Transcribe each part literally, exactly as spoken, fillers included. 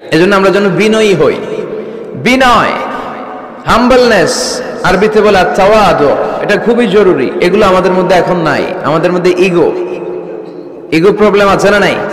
এজন্য আমরা যেন বিনয়ী হই। বিনয়, হাম্বলনেস, আরবিতে বলে তাওয়াদু, এটা খুবই জরুরি। এগুলো আমাদের মধ্যে এখন নাই। আমাদের মধ্যে ইগো ইগো প্রবলেম আছে না নাই?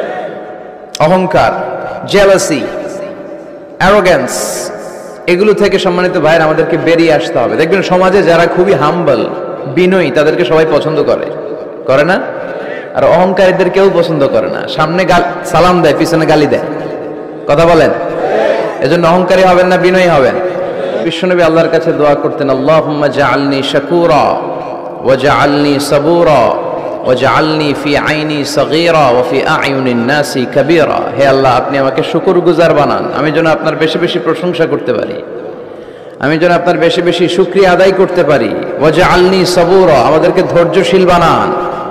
অহংকার, জেলাসি, অ্যারোগ্যান্স, এগুলো থেকে সম্মানিত ভাইয়ের আমাদেরকে বেরিয়ে আসতে হবে। দেখবেন সমাজে যারা খুবই হাম্বল, বিনয়ী, তাদেরকে সবাই পছন্দ করে, করে না? আর অহংকারীদের কেউ পছন্দ করে না। সামনে সালাম দেয়, পিছনে গালি দেয়। কথা বলেন। এজন্য অহংকারী হবেন না, বিনয়ী হবেন। বিশ্বনবী আল্লাহর কাছে দোয়া করতেন, আল্লাহুম্মা জাআলনি শাকুরা ওয়া জাআলনি সাবুরা ওয়া জাআলনি ফি আইনি সগীরা ওয়া ফি আ'য়ুনিন নাসি কাবীরা। হে আল্লাহ, আপনি আমাকে শুকরগুজার বানান, আমি যেন আপনার বেশি বেশি প্রশংসা করতে পারি, আমি যেন আপনার বেশি বেশি শুকরিয়া আদায় করতে পারি। ওয়া জাআলনি সাবুরা, আমাদেরকে ধৈর্যশীল বানান।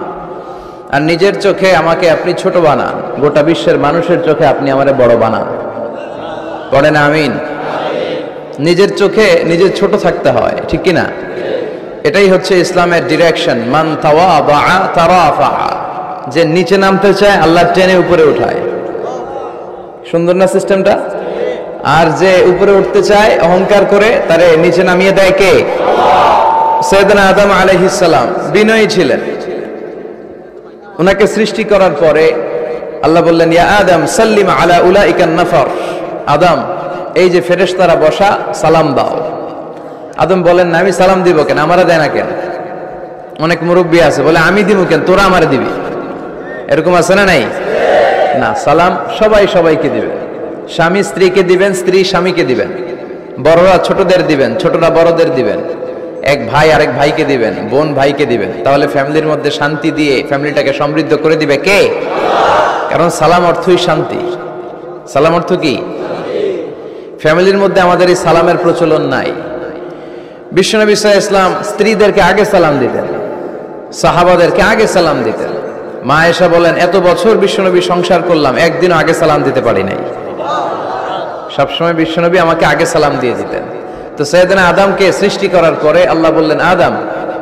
আর নিজের চোখে আমাকে আপনি ছোট বানান, গোটা বিশ্বের মানুষের চোখে আপনি আমারে বড় বানান। বলেন আমিন। নিজের চোখে নিজের ছোট থাকতে হয়, ঠিক কি না? এটাই হচ্ছে ইসলামের ডিরেকশন। মান তাওয়াদা তারাফা, যে নিচে নামতে চায় আল্লাহ টেনে উপরে উঠায়। সুন্দর না সিস্টেমটা? আর যে উপরে উঠতে চায় অহংকার করে, তারে নিচে নামিয়ে দেয় কে? সাইয়েদনা আদম আলাইহিস সালাম বিনয়ী ছিলেন। ওনাকে সৃষ্টি করার পরে আল্লাহ বললেন, ইয়া আদম সাল্লিম আলা উলাইকান নাফর। আদম, এই যে ফেরেশতারা বসা, সালাম দাও। আদম বলেন, না আমি সালাম দিব কেন, আমারা দেয় না কেন? অনেক মুরব্বী আছে বলে, আমি দিব কেন, তোরা আমারে দিবি। এরকম আছে না নাই? না, সালাম সবাই সবাইকে দিবেন। স্বামী স্ত্রীকে দিবেন, স্ত্রী স্বামীকে দিবেন, বড়রা ছোটদের দিবেন, ছোটরা বড়দের দিবেন, এক ভাই আরেক ভাইকে দিবেন, বোন ভাইকে দিবেন। তাহলে ফ্যামিলির মধ্যে শান্তি দিয়ে ফ্যামিলিটাকে সমৃদ্ধ করে দিবে কে? কারণ সালাম অর্থই শান্তি। সালাম অর্থ কি? ফ্যামিলির মধ্যে আমাদের এই সালামের প্রচলন নাই। বিশ্বনবী সাল্লাল্লাহু আলাইহি ওয়াসাল্লাম স্ত্রীদেরকে আগে সালাম দিতেন, সাহাবাদেরকে আগে সালাম দিতেন। মা আয়েশা বলেন, এত বছর বিশ্বনবী সংসার করলাম, একদিনও আগে সালাম দিতে পারি নাই। সবসময় বিশ্বনবী আমাকে আগে সালাম দিয়ে দিতেন। তো সাইয়েদনা আদমকে সৃষ্টি করার পরে আল্লাহ বললেন, আদম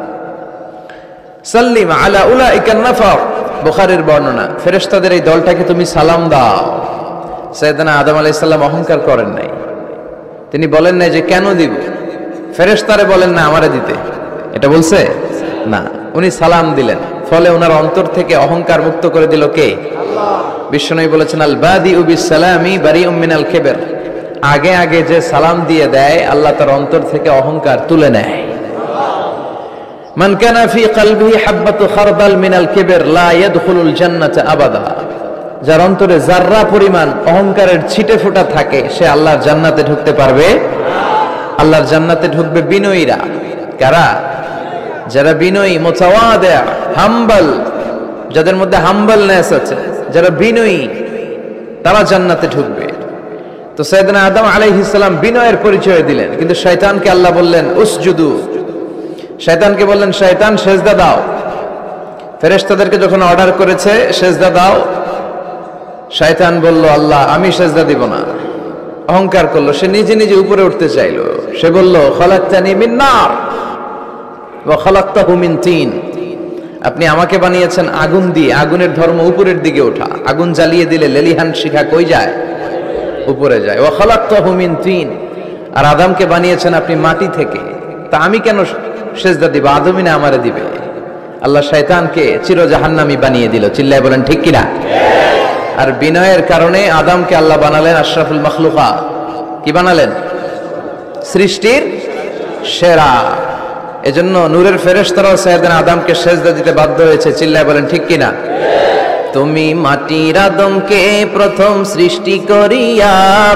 সাল্লিম আলা উলাইকান নাফর, বুখারীর বর্ণনা, ফেরেশতাদের এই দলটাকে তুমি সালাম দাও। সাইয়েদনা আদম আলাইহিস সালাম অহংকার করেন নাই। তিনি বলেন নাই যে কেন দিব, ফেরেশতারে বলেন না আমারে দিতে, এটা বলছে না। উনি সালাম দিলেন, ফলে ওনার অন্তর থেকে অহংকার মুক্ত করে দিল কে? আল্লাহ। বিশ্বনবী বলেছেন, আল বাদিউ বিস সালামি বারিউম মিনাল কিবর, আগে আগে যে সালাম দিয়ে দেয় আল্লাহ তার অন্তর থেকে অহংকার তুলে নেয়। মান কানা ফি কলবিহি হাববাতু খারদাল মিনাল কিবর লা ইয়াদখুলুল জান্নাতা আবাদা, যার অন্তরে যাররা পরিমাণ অহংকারের ছিটে ফোঁটা থাকে সে আল্লাহর জান্নাতে ঢুকতে পারবে না। আল্লাহর জান্নাতে ঢুকবে বিনয়ীরা। কারা? যারা বিনয়ী, মুতাওয়াদি, হাম্বল, যাদের মধ্যে হাম্বলনেস আছে, যারা বিনয়ী, তারা জান্নাতে ঢুকবে। তো সাইয়েদনা আদম আলাইহিস সালাম বিনয়ের পরিচয় দিলেন, কিন্তু শয়তানকে আল্লাহ বললেন উসজুদু। শয়তানকে বললেন, শয়তান সেজদা দাও। ফেরেশতাদেরকে যখন অর্ডার করেছে সেজদা দাও, শয়তান বলল, আল্লাহ আমি সেজদা দিব না। অহংকার করলো, সে নিজে নিজে উপরে উঠতে চাইলো। সে বলল, খালাকতানি মিন নার ওয়া খালাকতাহু মিন তিন, আপনি আমাকে বানিয়েছেন আগুন দিয়ে, আগুনের ধর্ম উপরের দিকে ওঠা। আগুন জ্বালিয়ে দিলে লেলিহান শিখা কই যায়? উপরে যায়। ওয়া খালাকতাহু মিন তিন, আর আদমকে বানিয়েছেন আপনি মাটি থেকে, তা আমি কেন সেজদা দিব? আদমই না আমারে দিবে। আল্লাহ শয়তানকে চির জাহান্নামী বানিয়ে দিল। চিল্লায় বলেন ঠিক কিনা? আর বিনয়ের কারণে আদমকে আল্লাহ বানালেন আশরাফুল মাখলুকাত। কি বানালেন? সৃষ্টির সেরা। এজন্য নূরের ফেরেশতারাও সাইয়েদনা আদমকে সেজদা দিতে বাধ্য হয়েছে। চিল্লায় বলেন ঠিক কিনা? তুমি মাটির আদমকে প্রথম সৃষ্টি করিয়া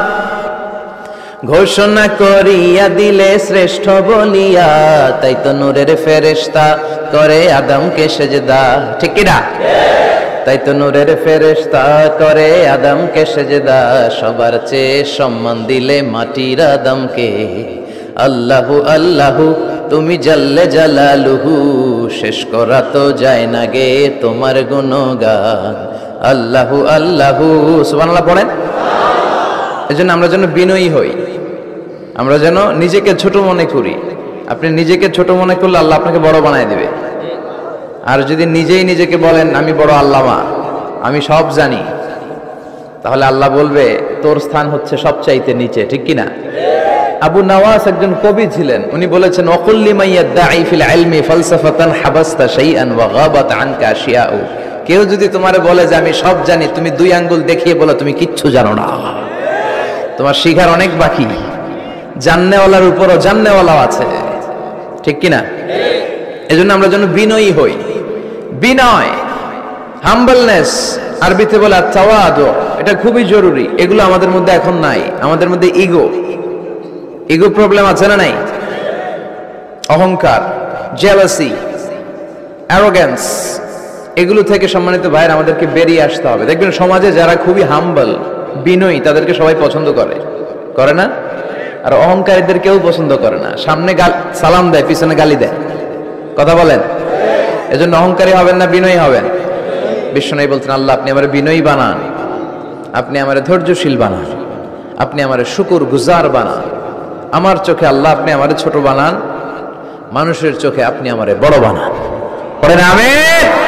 ঘোষণা করিয়া দিলে শ্রেষ্ঠ বলিয়া, তাই তো নূরের ফেরেশতা করে আদমকে সেজদা। ঠিক কিনা? তাই তো নূরের ফেরেশতা করে আদমকে সেজদা। সবার চেয়ে সম্মান দিলে মাটির আদমকে। আল্লাহু আল্লাহু তুমি জাল্লে জালালুহু, শেষ করা তো যায় না গে তোমার গুণগান। আল্লাহু আল্লাহু, সুবহানাল্লাহ পড়েন। এজন্য আমরা যেন বিনয়ী হই, আমরা যেন নিজেকে ছোট মনে করি। আপনি নিজেকে ছোট মনে করলে আল্লাহ আপনাকে বড় বানায় দিবে। আর যদি নিজেই নিজেকে বলেন আমি বড় আল্লামা, আমি সব জানি, তাহলে আল্লাহ বলবে তোর স্থান হচ্ছে সবচাইতে নিচে, ঠিক কিনা? আবু নওয়াস একজন কবি ছিলেন, উনি বলেছেন ওয়াকুল্লি মাইয়াদাঈ ফিল ইলমি ফালসাফাতান হাবাসতা শাইআন ওয়া গাবাত আনকা আশিয়াউ। কেউ যদি তোমারে বলে যে আমি সব জানি, তুমি দুই আঙ্গুল দেখিয়ে বলো তুমি কিচ্ছু জানো না, তোমার শিখার অনেক বাকি। জাননেওয়ালার উপরও জাননেওয়ালাও আছে, ঠিক কিনা? এজন্য আমরা যেন বিনয়ী হই। বিনয়, হাম্বলনেস, আরবিতে বলে তাওয়াদু, এটা খুবই জরুরি। এগুলো আমাদের মধ্যে এখন নাই। আমাদের মধ্যে ইগো ইগো প্রবলেম আছে না নাই? অহংকার, জেলাসি, অ্যারোগ্যান্স, এগুলো থেকে সম্মানিত ভাইয়ের আমাদেরকে বেরিয়ে আসতে হবে। দেখবেন সমাজে যারা খুবই হাম্বল, বিনয়ী, তাদেরকে সবাই পছন্দ করে, করে না? আর অহংকারীদের কেউ পছন্দ করে না। সামনে সালাম দেয়, পিছনে গালি দেয়। কথা বলেন? এজন্য অহংকারী হবেন না, বিনয়ী হবেন। বিশ্বনবী বলছেন আল্লাহ আপনি আমারে বিনয়ী বানান, আপনি আমারে ধৈর্যশীল বানান, আপনি আমারে শুকর গুজার বানান। আমার চোখে আল্লাহ আপনি আমারে ছোট বানান, মানুষের চোখে আপনি আমারে বড় বানান। পড়েন আমিন।